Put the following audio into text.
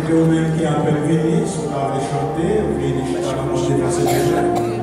inviter vous-même qui appelle venir, si vous avez chanté, venez dans le monde de la